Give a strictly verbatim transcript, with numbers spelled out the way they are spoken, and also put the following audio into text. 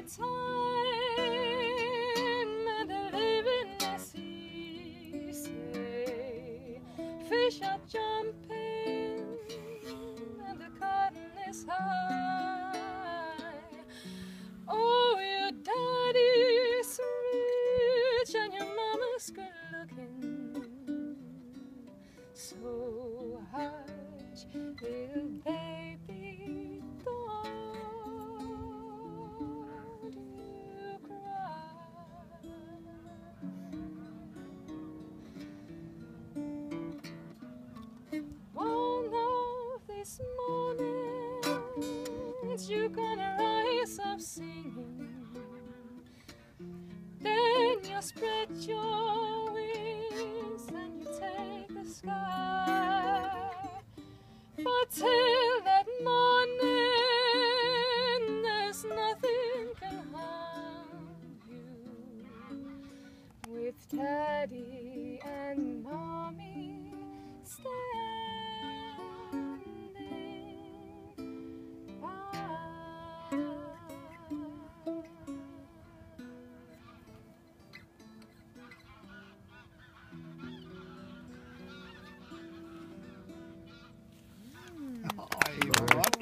time and the living is easy. Fish are jumping and the cotton is high. Oh, your daddy's rich and your mama's good looking. So hush, little baby, don't you cry. One of these mornings you're gonna rise up singing. Then you spread your wings and you take the sky. But till that morning, there's nothing can harm you. With Daddy and Mommy standing by. Aj, vad bra.